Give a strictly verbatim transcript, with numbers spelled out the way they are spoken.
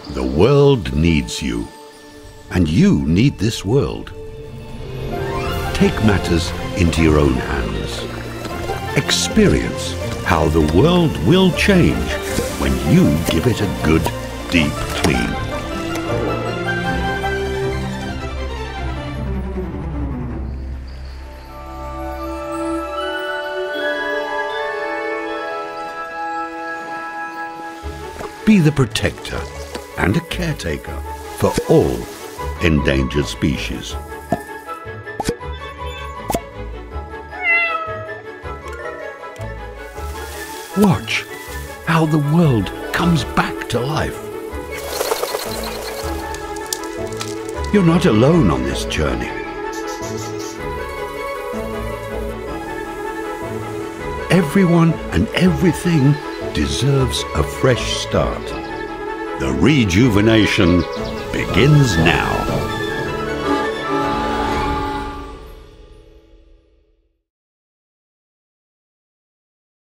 The world needs you, and you need this world. Take matters into your own hands. Experience how the world will change when you give it a good, deep clean. Be the protector and a caretaker for all endangered species. Watch how the world comes back to life. You're not alone on this journey. Everyone and everything deserves a fresh start. The rejuvenation begins now.